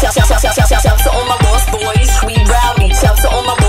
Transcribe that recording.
Shout to all my lost boys, we rowdy. Shout to all my